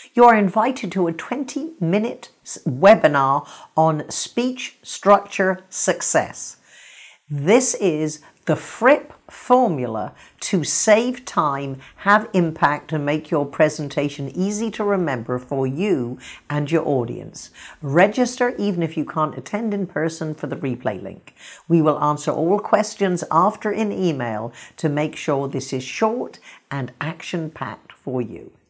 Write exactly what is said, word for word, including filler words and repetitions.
You are invited to a twenty minute webinar on speech structure success. This is the Fripp formula to save time, have impact, and make your presentation easy to remember for you and your audience. Register even if you can't attend in person for the replay link. We will answer all questions after in email to make sure this is short and action-packed for you.